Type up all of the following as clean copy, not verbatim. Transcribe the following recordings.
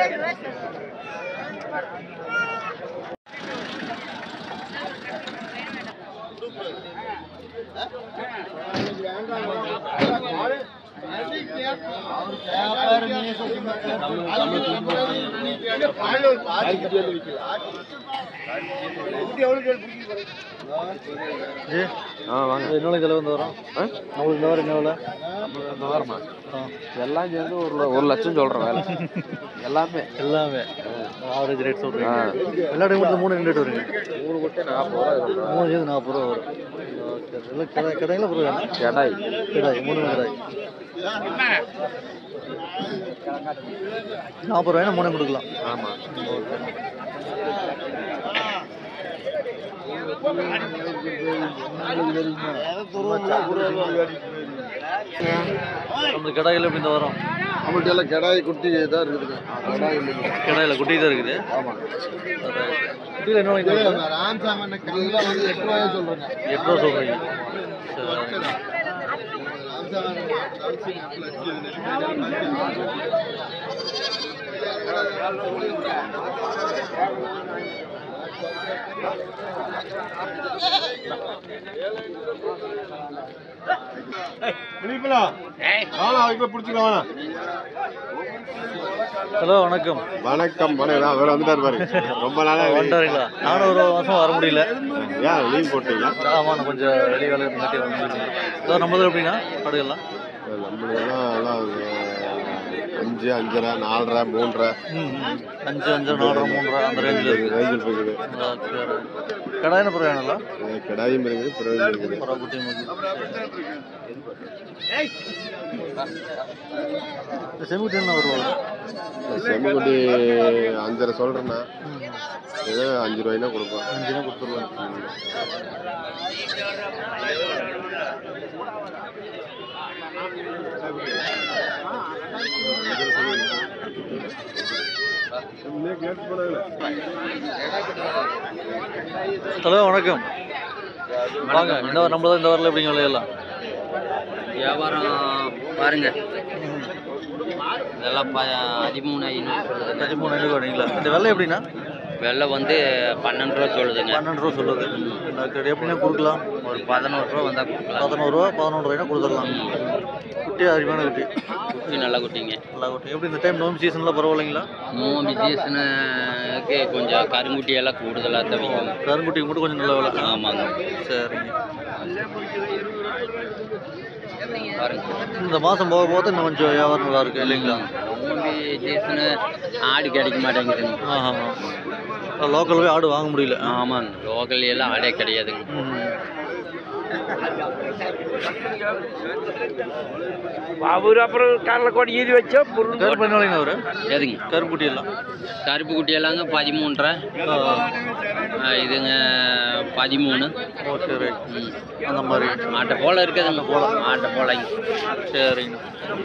வாங்க என்ன செலவு வந்து வரும் நம்மளுக்கு இந்த வாரம் என்ன வேலை இந்த வாரமா எல்லாம் சேர்ந்து ஒரு லட்சம் சொல்கிறேன் வேலை எல்லாமே ஆவரேஜ் ரேட் சொல்கிறேன் எல்லா டைம் மட்டும் 3 ரேட் வருங்க 3 கொட்டை 40 ரூபா 3 சேர்ந்து 40 ரூபா வரும் எல்லாம் கடையில் பொருள் கடாய் 3 கடாய் 40 ரூபாய்னா 3 கொடுக்கலாம். ஆமாம் நம்ம கடாயில் எப்படி இந்த வரும் நம்மள்ட்ட எல்லாம் கடாய் குட்டி தான் இருக்குதுங்க. கடாயில் குட்டி தான் இருக்குது. ஆமாம் குட்டியில் என்ன ராம்சாமன் வந்து 8 ரூபாய் சொல்கிறேங்க. 8 ரூபா சொல்கிறீங்க. ஹலோ வணக்கம். வணக்கம் அவர் வந்துட்டார் பாரு. ரொம்ப நாளாக வந்துட்டாருங்களா? நானும் ஒரு மாதம் வர முடியல. ஏன் லீவ் போட்டீங்களா? ஆமாம் கொஞ்சம் வெளி வேலை இருந்துட்டு வந்துருக்கேன். நம்மளது எப்படின்னா படுகலாம் நம்மளெல்லாம் 5, 5.5, 4.5, 3.5 5, 5, 4, 3 அந்த ரேஞ்சில் இருக்குது. கடாயின பிறகு கடாயும் இருக்குது பிறகு இருக்குது. செமிக்குட்டி என்ன வருவாங்க? செமிக்குட்டி 5.5 சொல்கிறேன்னா ஏதோ 5 ரூபாய்னா கொடுப்போம். 5 ரூபா கொடுத்துருவேன். ஹலோ வணக்கம். வாங்க இந்த வாரம் நம்ம தான் இந்த வாரில் எப்படிங்க விளையாடலாம்? வியாபாரம் பாருங்க இதெல்லாம் 13,500 வரீங்களா? இந்த வெள்ளை எப்படின்னா? வெள்ளை வந்து 12 ரூபா சொல்லுதுங்க. 12 ரூபா சொல்லுது. எப்படின்னா கொடுக்கலாம்? ஒரு 11 ரூபா வந்தால் கொடுக்கலாம். 11 ரூபா 11 ரூபாய்னா கொடுத்துடலாம். குட்டி அருமையான குட்டி. குட்டி நல்லா குட்டிங்க. நல்லா குட்டி. எப்படி இந்த டைம் நோம்பு சீசனில் பரவாயில்லைங்களா? நோம்பு சீசனுக்கு கொஞ்சம் கருங்குட்டியெல்லாம் கூடுதலாக தவிக்கும். கருங்குட்டிக்கு மட்டும் கொஞ்சம் நல்ல விலை. ஆமாங்க. சரிங்க. பாருங்க இந்த மாதம் போக போக இன்னும் கொஞ்சம் வியாபாரம் நல்லா இருக்கு இல்லைங்களா? நோம்பு சீசனு ஆடு கிடைக்க மாட்டேங்குதுங்க. லோக்கல் போய் ஆடு வாங்க முடியல. ஆமாங்க லோக்கல் எல்லாம் ஆடே கிடையாதுங்க. அவர் அப்புறம் கடலைக்கோடி ஈதி வச்சா பொருள் கருப்பு என்ன வரும்? எதுங்க கருப்பு குட்டி எல்லாம்? கருப்பு குட்டியெல்லாங்க 13.5 இதுங்க 13. Okay right. அந்த மாதிரி ஆட்டை போல் இருக்குதுங்க. ஆட்டை போலைங்க. சரிங்க.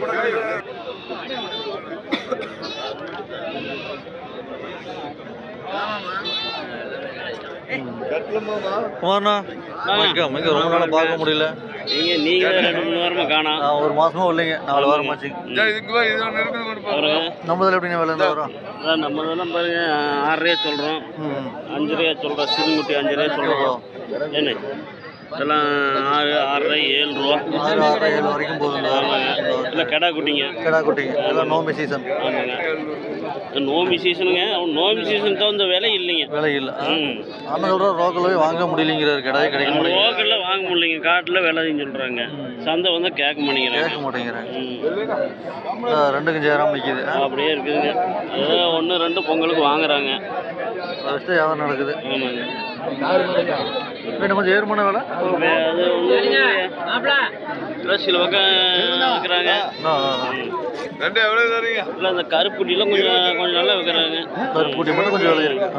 குமார்ண்ணா வணக்கம். இங்கே ரொம்ப நாளாக பார்க்க முடியல. நீங்க 2-3 வாரமா காணோம். ஒரு மாசமும் இல்லைங்க. 4 வாரமாச்சு. நம்மதில் எப்படிங்க வேலை இருந்தால் வரும்? நம்மதெல்லாம் பாருங்க 6 ரூபா சொல்கிறோம். 5 ரூபா சொல்கிறோம். சிறுங்குட்டி 5 ரூபா சொல்கிறோம். என்ன இதெல்லாம் 6, 6.5, 7 ரூபா. 6, 7 வரைக்கும் போதுங்க. இல்லை கடா குட்டிங்க. கடா குட்டிங்க எல்லாம் நோம்பு சீசன். ஆமாங்க நோம்பி சீசனுங்க. நோம்பி சீசன் தகுந்த விலை இல்லைங்க. விலை இல்லை. ஆனால் சொல்கிற லோக்கல் போய் வாங்க முடியலைங்கிறாரு. கடாய் கிடைக்க முடியல. லோக்கலில் வாங்க முடியலைங்க. காட்டில் விலைன்னு சொல்கிறாங்க. சந்தை வந்து கேட்க மாட்டேங்கிறாங்க. 2க்கும் சேராமல் நிற்கிது. அப்படியே இருக்குதுங்க. அதான் 1, 2 பொங்கலுக்கு வாங்குறாங்க. அதை வச்சுட்டு வியாபாரம் நடக்குது. ஆமாங்க கொஞ்சம் ஏறுமான வேலை. அது சில பக்கம் வைக்கிறாங்க. இல்லை அந்த கருப்புட்டிலாம் கொஞ்சம் நல்லா வைக்கிறாங்க. கருப்புட்டி மட்டும் கொஞ்சம் விலை இருக்கு.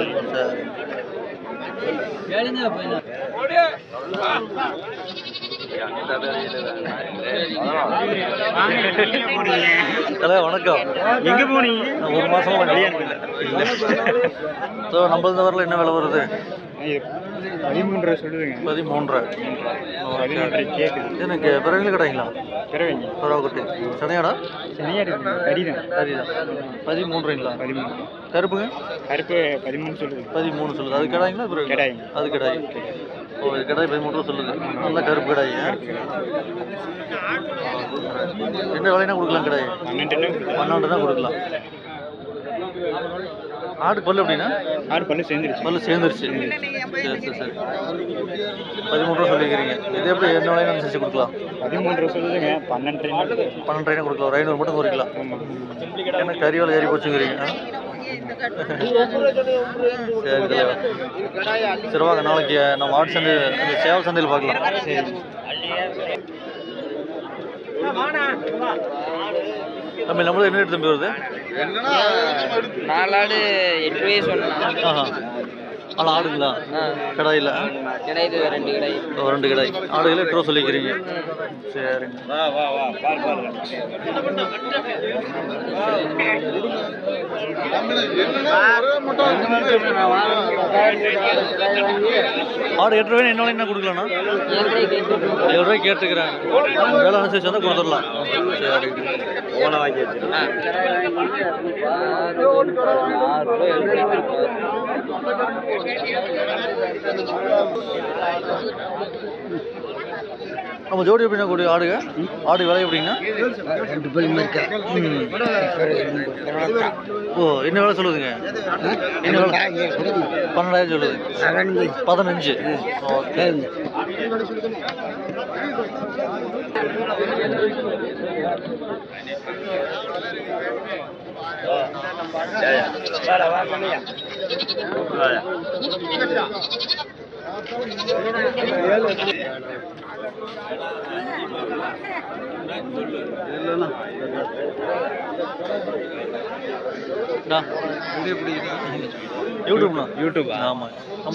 ஹலோ வணக்கம். எங்கே போனீங்க? ஒரு மாதமாக வெளியே இல்லை. ஸோ நம்ம இந்த வரல என்ன விலை வருது? 13 சொல்லுதுங்க. 13. 13 கேக்குது. எனக்கு பிறவில கிடைங்களா? பிறவைங்க. பரவாக்குட்டி சனியாடா? சனியா இருக்குங்க. கடிதான். சரிதான். 13ங்களா? 13. கருப்புங்க? கருப்பு 13 சொல்லுது. 13 சொல்லுது. அது கிடாய்ங்களா? கிடாய்ங்க. அது கிடாய். ஓ இது கிடாய் 13 சொல்லுது. நல்லா கருப்பு கிடாய். என்ன விலைனா கொடுக்கலாம் கிடாய்? 12 தான் கொடுக்கலாம். ஆடு பல்லு எப்படின்னா? ஆடு பல்லு சேர்ந்துருச்சு. பல்லு சேர்ந்துருச்சு. சரி 13 சொல்லிக்கிறீங்க. இது எப்படி என்ன விலைன்னு அனுசரிச்சு கொடுக்கலாம்? 13 சொல்லுதுங்க. 12 கொடுக்கலாம். ஒரு 500 மட்டும் குறைக்கலாம். ஏன்னா கறி வேலை ஏறி போச்சுங்கிறீங்க. சரி தலைவர். சரி வாங்க நாளைக்கு நம்ம ஆடு சந்தை சேவல் சந்தையில் பார்க்கலாம். சரி. தம்பி நம்மளும் என்ன ரேட் தம்பி வருது? 4 ஆடு 8 ரூபாய் சொன்னேன். ஆஹா ஆனால் ஆடுங்களா? கடாயில் கிடையாது 2 கடை. 2 கடாய் ஆடுகளை 8 ரூபா சொல்லிக்கிறீங்க. சரிங்க. ஆடு 8 ரூபாய் என்ன என்ன கொடுக்கலண்ணா? 7 ரூபாய் கேட்டுக்கிறாங்க. வேலை அனுசரிச்சு வந்தால் கொடுத்துடலாம். சரி ஓனை வாங்கி வச்சுருக்கேன். நம்ம ஜோடி எப்படின்னா கூடிய ஆடுங்க? ஆடு விலை எப்படின்னா? 2 பல்லு இருக்கா. ஓ என்ன வேலை சொல்லுதுங்க? என்ன வேலை? 12,000 சொல்லுது. 15. ஓகே. யூடியூப் ஆமாம்.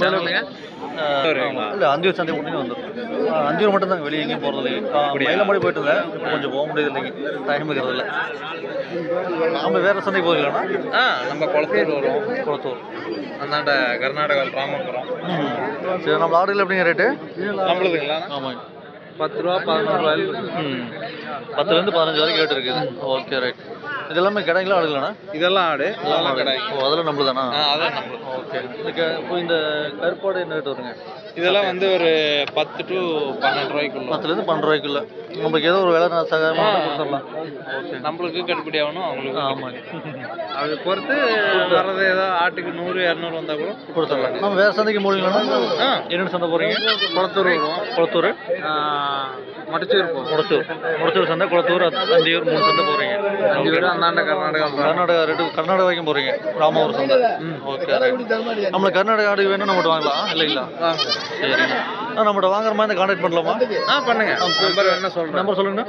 இல்லை அந்தியூர் சந்தை மட்டும் வந்துடும். அந்தியூர் மட்டும் தாங்க, வெளியே எங்கேயும் போகிறது இல்லைங்க. மயிலமாடி போயிட்டு இருந்தேன். இப்போ கொஞ்சம் போக முடியாது இல்லைங்க, டைம் இருக்கிறது இல்லை. நம்ம வேறு சந்தைக்கு போகலாம்னா நம்ம குளத்தூர் வரும். குளத்தூர் அந்தாண்ட கர்நாடகா ராமபுரம். சரி நம்ம ஆடுகள் எப்படிங்க ரேட்டு? நம்மளுதுங்களா? ஆமாங்க 10 ரூபா 11 ரூபாயில். 10லேருந்து 15 வரைக்கும் ரேட் இருக்குது. Okay right. இது எல்லாமே கடைங்களா ஆடுங்களாண்ணா? இதெல்லாம் ஆடு. இதெல்லாம் கடை. ஓ அதெல்லாம் நம்மளு தானா? அதான் நம்மளுது. ஓகே. இப்போ இந்த கருப்பாடு என்ன ரேட் வருங்க? இதெல்லாம் வந்து ஒரு 10 to 12 ரூபாய்க்குள்ள. 10லேருந்து 12 ரூபாய்க்குள்ள நமக்கு ஏதோ ஒரு வேலை சகாயமாக கொடுத்துடலாம். ஓகே. நம்மளுக்கு கட்டுப்படி ஆகணும், அவங்களுக்கு. ஆமாங்க. அதை பொறுத்து வர்றது ஏதோ ஆட்டுக்கு 100 200 வந்தால் கூட கொடுத்துடலாம். நம்ம வேறு சந்தைக்கு போகிறீங்களா? என்னென்ன சந்தை போகிறீங்க? குளத்தூர் வருவோம். குளத்தூர், மடிச்சூர் போவோம். முடச்சூர் சந்தை, குளத்தூர், அந்தியூர் 3 சந்தை போகிறீங்க. அந்தியூர் அந்தாண்ட கர்நாடகா வரைக்கும் போகிறீங்க. ராமபுரம் சந்தை. Okay right. நம்மளுக்கு கர்நாடகா ஆடு வேணும் நம்மகிட்ட வாங்கலாம் இல்லைங்களா? சரிங்க. நம்மகிட்ட வாங்குற மாதிரி கான்டாக்ட் பண்ணலாமா? பண்ணுங்க. நம்பர் என்ன சொல்கிறேன்? நம்பர் சொல்லுங்கண்ணா.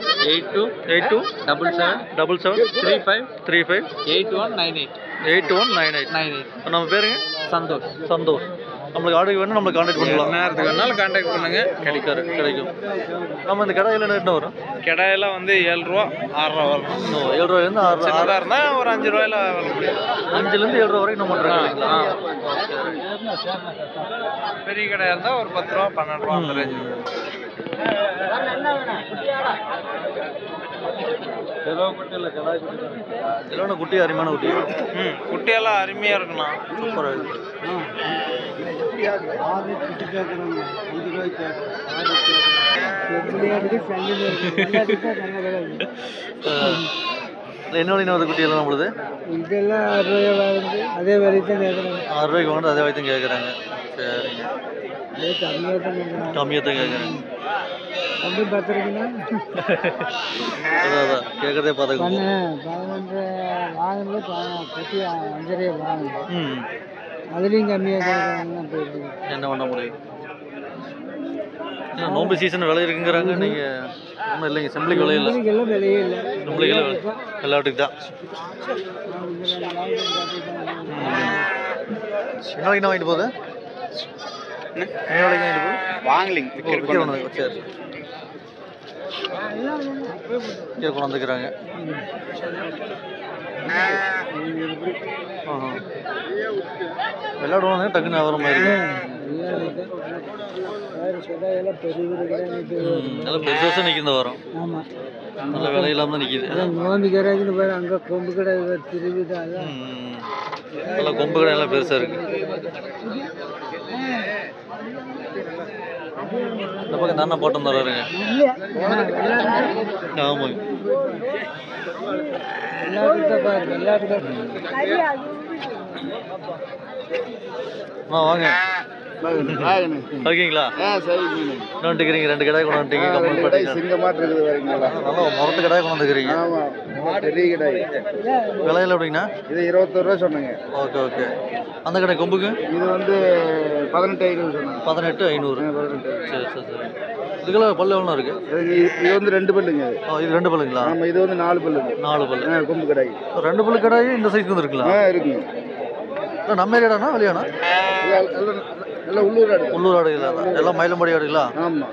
82773535 8198. 8198. நம்ம பேருங்க? சந்தோஷ். நம்மளுக்கு ஆடுக்கு வேணும், நம்மளுக்கு கான்டாக்ட் பண்ணலாம். நேரத்துக்கு வேணாலும் கான்டாக்ட் பண்ணுங்க, கிடைக்கும். நம்ம இந்த கடையில் என்ன வரும்? கடையெல்லாம் வந்து 7 ரூபா 6 ரூபா வரும். 7 ரூபாயிலேருந்து 6 ரூபா இருந்தால் ஒரு 5 ரூபாயில் வர முடியும். 5லேருந்து 7 ரூபா வரைக்கும் நம்ம பண்ணுறோம். பெரிய கடையாக இருந்தால் ஒரு 10 ரூபா 12 ரூபா அந்த ரேஞ்சு. குட்டி அருமையான குட்டி. குட்டியெல்லாம் அருமையாக இருக்குண்ணா. சூப்பராக இருக்கு. என்ன விலைன்னு குட்டியெல்லாம் நம்மளுது? இதெல்லாம் 6 ரூபாய் வாங்குது, அதே விலை தான் கேட்குறாங்க. 6 ரூபாய்க்கு வாங்க, அதே வயத்தையும் கேட்குறாங்க. சரிங்க. கம்மியாக தான் கேட்குறாங்க. அப்படி பார்த்துருக்குன்னா அதான் கேட்குறதே பார்த்துக்கோங்க. 11 வாங்கினது 5 ரூபாய் வாங்கணும். ம் அதுலேயும் கம்மியாக கேட்குறாங்கன்னா போயிட்டு என்ன பண்ண முடியும்? நோம்பு சீசன் விலை இருக்குங்கிறாங்க. நீங்கள் ஒன்றும் இல்லைங்க, செம்பிளிக்கு விலை இல்லை. எல்லாம் விலையே இல்லை. செம்பிளிக்கு எல்லாத்துக்கு தான். என்ன வரைக்கும் வாங்கிட்டு போகுது? என்ன வரைக்கும் வாங்கிட்டு போகுது? வாங்கலிங்க. சரி கீழே கொண்டு வந்துக்கிறாங்க. விளையாடுவாங்க, டக்குன்னு வர மாதிரி இருக்கு. எல்லாம் பெரிய நல்லா பெருசு நிற்கிது வரும். ஆமாம், நல்ல விலை இல்லாமல் தான் நிற்கிது. அதான் நோம்பி கரைக்குன்னு பாரு, அங்கே கொம்பு கடை திருவிதான். அதான் நல்லா கொம்பு கடை எல்லாம் பெருசாக இருக்கு. இந்த பக்கம் தானே போட்டம் தர்றாருங்க. ஆமாங்க, வாங்க ஓகேங்களா? கொண்டுக்கிறீங்க 2 கடை கொண்டு வந்துட்டீங்க. கம்பெனி பட்டி சிங்கமாட்டு இருக்குது வரீங்களா? நல்லா முரத்து கடை கொண்டு வந்துக்கிறீங்க. ஆமாம், பெரிய கடை. விலையில் எப்படிங்கண்ணா? இது 21 ரூபா சொன்னேங்க. Okay okay. அந்த கடை கொம்புக்கு இது வந்து 18,500 சொன்னாங்க. 18,500. சரி சரி சரி. இதுக்கெல்லாம் பல்லு எவ்வளோ இருக்கு? இது வந்து 2 பல்லுங்க. இது 2 பல்லுங்களா? ஆமாம், இது வந்து 4 பல்லுங்க. 4 பல்லு கொம்பு கடை. 2 பல்லு கடை இந்த சைஸ்க்கு வந்துருக்கலாம். இருக்குங்க. இல்லை நம்ம ஏரியாடாண்ணா வெளியாண்ணா? நல்ல உள்ளூர் ஆடு. உள்ளூர் ஆடுகளா? எல்லாம் மயிலம்படி ஆடுகளா? ஆமாம்.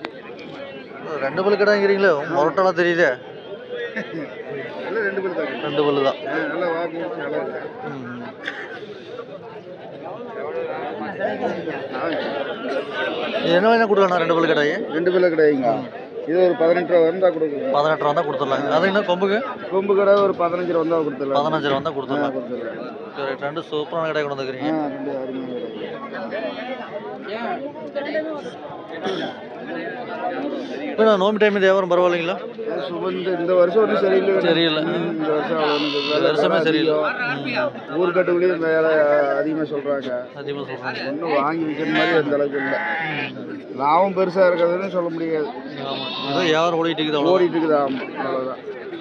2 பல்லு கடைங்கிறீங்களே, முரட்டெல்லாம் தெரியுதே. எல்லாம் 2 பல்லு தான். 2 பல்லு தான். நல்லா வாக்கு நல்லா இருக்கு. என்ன வேணா கொடுக்கலாண்ணா 2 பல்லு கடையே? 2 பல்லு கடைங்க. இது ஒரு 18 ரூபா வந்தால் கொடுக்குங்க. 18 ரூபா தான் கொடுத்துடலாங்க. அது என்ன கொம்புக்கு? கொம்பு கடை ஒரு 15 ரூபா வந்தால் கொடுத்துடலாம். 15 ரூபா தான் கொடுத்துடலாம். சரி, 2 சூப்பரான கடை கொண்டு வந்துக்கிறீங்க. 2 அருமையான இப்போ நான் நோம்பி டைம் வியாபாரம் பரவாயில்லைங்களா? சுமந்து இந்த வருஷம் ஒன்றும் சரியில்லை. சரியில்லை. இந்த வருஷம் வருஷமே சரியில்லை. ஊர்கட்டுக்குள்ளேயும் வேலை அதிகமாக சொல்கிறாங்க. அதிகமாக சொல்கிறாங்க. ஒன்றும் வாங்கி விற்கிற மாதிரி அந்த அளவுக்கு இல்லை. லாபம் பெருசாக இருக்கிறதுன்னு சொல்ல முடியாது. ஆமாம், ஏதோ வியாபாரம் ஓடிட்டு இருக்குது. ஓடிட்டு இருக்குது. ஆமாம், அவ்வளோதான்.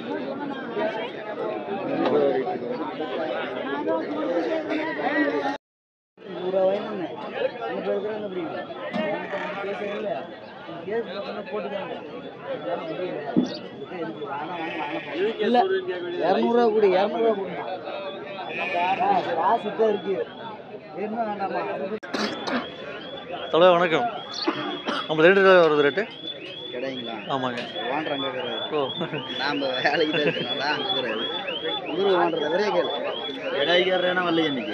இல்லை 200 கூட 200 கூட காசு தான் இருக்கு. என்ன வேண்டாமா? தலைவர் வணக்கம். நம்ம ரேட்டு வருது ரேட்டு கிடைங்களா? ஆமாங்க. வாண்டுறாங்க. ஓ, நாம் வேலைக்கு தான் இருக்கனால அங்கே கிடையாது. ஊர் வாண்டுறது ஒரே கேள்வி. கிடைக்கிறேன்னா வரல இன்னைக்கு.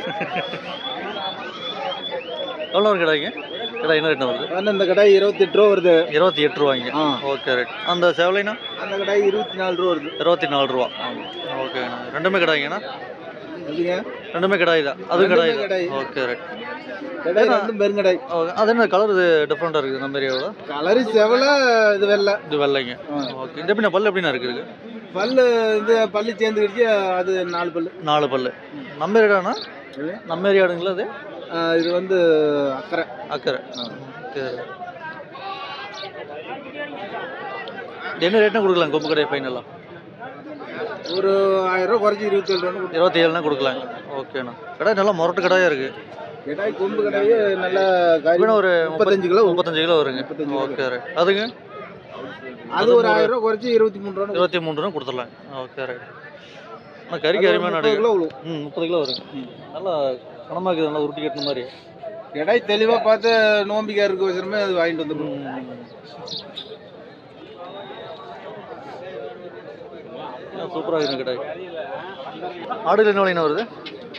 எவ்வளோ ஒரு கடைங்க? கடை என்ன ரேட்னா வருது? அந்த கடை 28 ரூபா வருது. 28 ரூபாய்ங்க. Okay right. அந்த சேவலைனா? அந்த கடை 24 ரூபா வருது. 24 ரூபா. ஓகேண்ணா. 2மே கடாய்ங்கண்ணா? எப்படிங்க? 2மே கடாய் தான். அது கடாய் கடை. தான். Okay right. கடை ரெண்டும் பெருங்கடை. அது என்ன கலர் இது டிஃப்ரெண்ட்டாக இருக்குது நம்ம ஏரியாவில்? கலரு செவலை, இது வெள்ளை. இது வெள்ளைங்க. ஓகே. இந்த எப்படின்னா பல்லு எப்படின்னா இருக்குது? பல்லு இது பல்லு சேர்ந்துக்கிடுச்சு. அது 4 பல்லு. 4 பல்லு. நம்ம ஏரியாண்ணா? நம்ம ஏரியாடுங்களா அது? இது வந்து அக்கறை. அக்கறை. சரி. என்ன ரேட்னா கொடுக்கலாம் கொம்பு கடை ஃபைனலாக? ஒரு 1000 ரூபா குறைச்சி 27 ரூபா. 27னா கொடுக்கலாங்க. ஓகேண்ணா. கடை நல்லா முரட்டு கடையாக இருக்குது. கடை கொம்பு கடையே நல்லா ஒரு 35 கிலோ. 35 கிலோ வருங்க. Okay right. அதுங்க? அது ஒரு 1000 ரூபா குறைச்சி 23 ரூபா. 23 ரூபா கொடுத்துடலாம். Okay right. ஆனால் கறிக்கு அருமையான 30 கிலோ விழும். 30 கிலோ வருங்க. நல்லா கனமாக இருக்குது. நல்லா உருட்டி கட்டின மாதிரி. கடை தெளிவாக பார்த்து நோம்பிக்காருக்கு வச்சுருமே அது வாங்கிட்டு வந்துடும். சூப்பராக இருக்குது கடை. ஆடுகள் என்ன விலைன்னு வருது?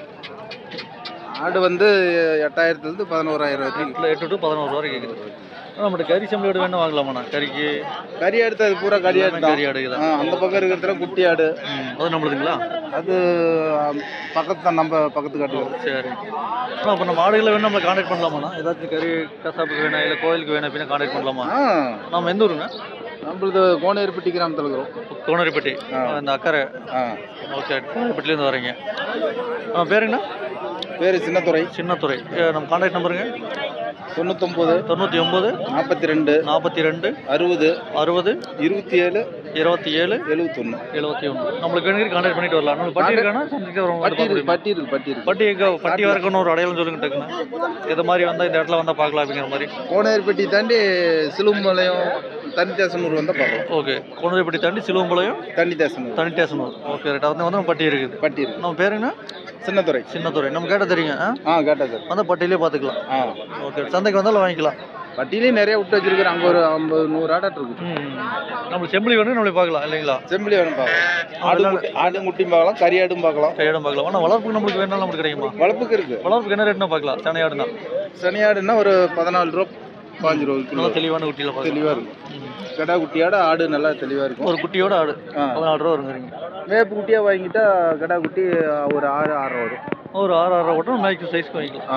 ஆடு வந்து 8000 11,000 வரைக்கும். 8 to 11 ரூபா வரைக்கும் கேட்குது. நம்மகிட்ட கறி சம்பளம் வேணும் வாங்கலாமாண்ணா? கறிக்கு கறி ஆடு அது பூரா கறி ஆடு. கறி ஆடுக்கு தான். அந்த பக்கம் இருக்கிறதுல குட்டி ஆடு. அது நம்மளுதுங்களா? அது பக்கத்து தான், நம்ம பக்கத்து காட்டுவோம். சரி. அப்போ நம்ம ஆடுகளை வேணும் நம்மளை கான்டாக்ட் பண்ணலாமாண்ணா? ஏதாச்சும் கறி கசாப்புக்கு வேணும் இல்லை கோயிலுக்கு வேணும் அப்படின்னா கான்டாக்ட் பண்ணலாமா? நம்ம எந்த ஊருங்க? நம்மளது கோனேரிப்பட்டி கிராமத்தில் இருக்கிறோம். கோனேரிப்பட்டி இந்த அக்கறை. ஓகே. கோனேரிப்பட்டிலேருந்து வரீங்க. நம்ம பேருங்கண்ணா? பேர் சின்னத்துறை. சின்னத்துறை. நம்ம கான்டாக்ட் நம்பருங்க? 99 99 42 42 60 60 27 27 71 71. நம்மளுக்கு வேணுங்கிற கான்டாக்ட் பண்ணிட்டு வரலாம். நம்ம பட்டி இருக்கானா? சந்திக்க வரோம். பட்டி வரக்கணும் ஒரு அடையாளம் சொல்லுங்க டக்குன்னு. இது மாதிரி வந்தால் இந்த இடத்துல வந்தால் பார்க்கலாம் அப்படிங்கிற மாதிரி. கோனேரிப்பட்டி தாண்டி சிலுவம்பாளையம் தண்ணித்தேசனூர் வந்தால் பார்க்கலாம். ஓகே. கோனேரிப்பட்டி தாண்டி சிலுவம்பாளையம் தண்ணித்தேசனூர். Okay right. வந்து நம்ம பட்டி இருக்குது. பட்டி இருக்கு. நம்ம பேருங்கண்ணா? சின்னத்துறை. சின்னத்துறை. நம்ம கேட்ட தெரியுங்க. கேட்டா சார். வந்தால் பட்டியிலே பார்த்துக்கலாம். ஓகே. சந்தைக்கு வந்தாலும் வாங்கிக்கலாம். பட்டியிலையும் நிறைய விட்டு வச்சிருக்கிறேன். அங்கே ஒரு 50-100 ஆடாட்டு இருக்கு. நம்மளுக்கு செம்பிளி வேணும் நம்மளுக்கு பார்க்கலாம் இல்லைங்களா? செம்பிளி வேணும் பார்க்கலாம். ஆடு குட்டியும் பார்க்கலாம், கறி ஆடும் பார்க்கலாம். கையிடம் பார்க்கலாம். ஆனால் வளர்ப்புக்கு நம்மளுக்கு வேணாலும் நம்மளுக்கு கிடைக்குமா? வளர்ப்புக்கு இருக்கு. வளர்ப்புக்கு என்ன ரேட்னா பார்க்கலாம். சனை ஆடுனா சனியாடுன்னா ஒரு 14 ரூபா 15 ரூபா நல்லா கிலோ தெளிவான குட்டியில் பார்க்கலாம். தெளிவாக இருக்கும். கடா குட்டியோட ஆடு நல்லா தெளிவாக இருக்கும். ஒரு குட்டியோட ஆடு 14 ரூபா வருங்கிறீங்க. வேப்பு குட்டியாக வாங்கிட்டா கடா குட்டி ஒரு 6 6 வரும். ஒரு 6 ஓட்டம் மேக்ஸிமம் சைஸ்க்கு வாங்கிக்கலாம்.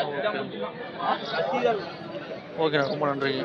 ஓகேண்ணா, ரொம்ப நன்றிங்க.